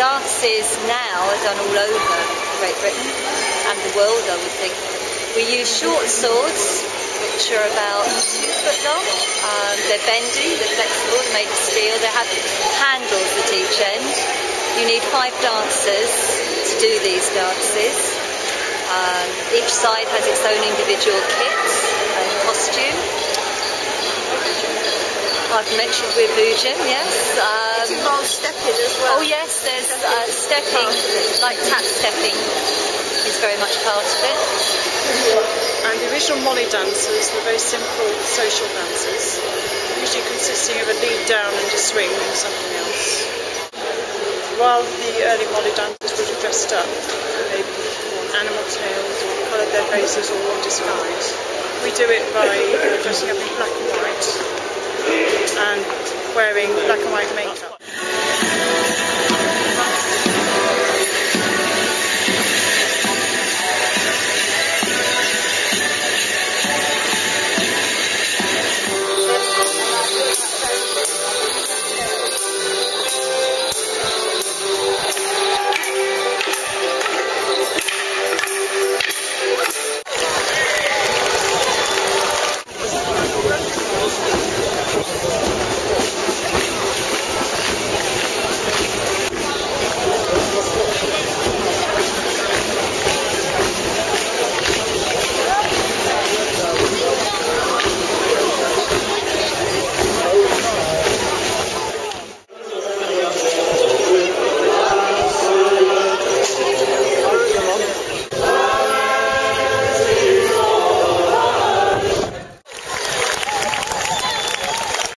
dances now are done all over Great Britain and the world, I would think. We use short swords, which are about 2 foot long. They're bendy, they're flexible, they're made of steel. They have handles at each end. You need 5 dancers to do these dances. Each side has its own individual kit and costume. I've mentioned we're Boojum, yes. It involves stepping as well. Oh yes, there's stepping, like tap stepping is very much part of it. And the original Molly dancers were very simple social dancers, usually consisting of a lead down and a swing and something else. While the early Molly dancers would have dressed up, maybe worn animal tails or coloured their faces or worn disguise, we do it by dressing up in black and white and wearing black and white makeup.